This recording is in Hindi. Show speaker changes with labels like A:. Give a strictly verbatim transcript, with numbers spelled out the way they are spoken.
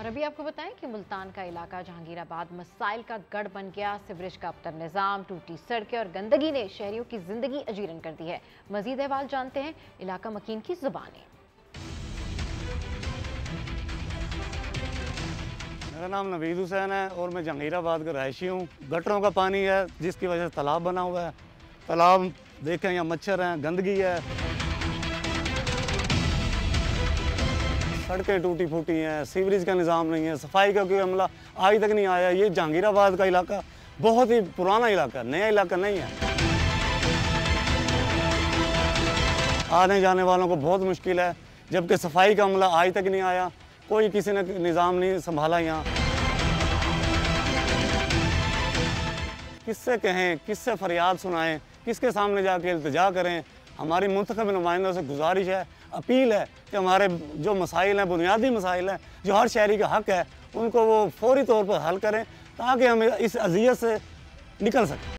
A: और अभी आपको बताएं कि मुल्तान का इलाका जहांगीराबाद मसाइल का गढ़ बन गया। सिवरेज का अबतर निज़ाम, टूटी सड़कें और गंदगी ने शहरियों की जिंदगी अजीरन कर दी है। मजीद अहवाल जानते हैं इलाका मकीन की जुबानी।
B: मेरा नाम नवीद हुसैन है और मैं जहांगीराबाद का रहायशी हूँ। गटरों का पानी है जिसकी वजह से तालाब बना हुआ है। तालाब देखें यहाँ मच्छर हैं, गंदगी है, सड़कें टूटी फूटी हैं, सीवरेज का निज़ाम नहीं है, सफाई का कोई अमला आज तक नहीं आया। ये जहांगीराबाद का इलाका बहुत ही पुराना इलाका, नया इलाका नहीं है। आने जाने वालों को बहुत मुश्किल है, जबकि सफाई का अमला आज तक नहीं आया। कोई किसी ने निज़ाम नहीं संभाला। यहाँ किससे कहें, किससे फरियाद सुनाएं, किसके सामने जाके इल्तिजा करें। हमारी मुंतखब नुमाइंदों से गुजारिश है, अपील है कि हमारे जो मसाइल हैं, बुनियादी मसाइल हैं जो हर शहरी का हक़ है, उनको वो फौरी तौर पर हल करें ताकि हम इस अज़ियत से निकल सकें।